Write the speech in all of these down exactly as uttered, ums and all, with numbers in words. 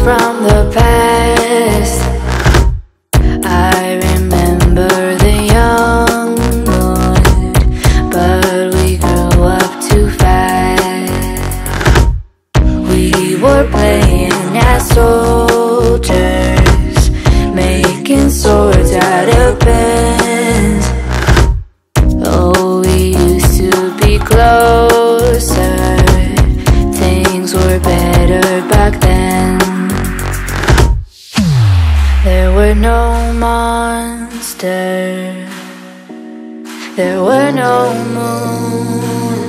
from the past. I remember the young mood, but we grew up too fast. We were playing as soldiers, making swords out of pens. Oh, we used to be closer, things were better back then. There were no monsters, there were no moon,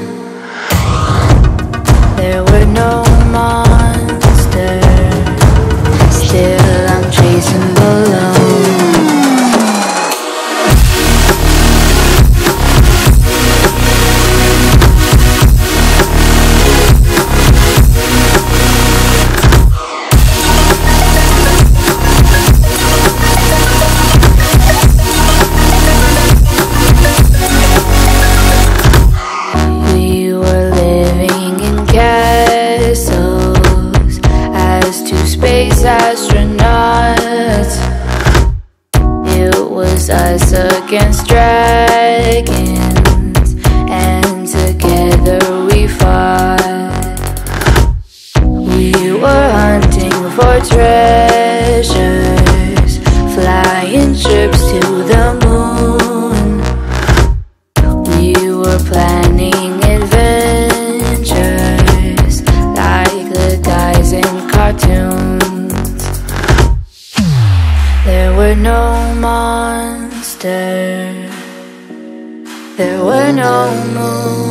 there were no monsters. Still I'm chasing balloons. Astronauts, it was us against dragons, and together we fought. We were hunting for treasures, flying trips to the moon. We were planning adventures like the guys in cartoons. There were no monsters, there were no moons.